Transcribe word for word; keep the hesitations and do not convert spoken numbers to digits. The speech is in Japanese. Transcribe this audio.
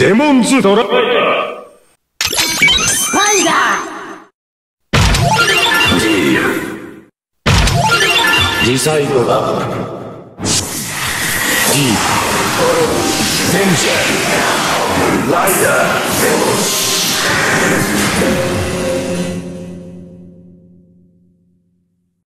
デモンズドライバー。 スパイダー。 ディール。ディサイドラブ。ディープ。デンジャー。ライダー。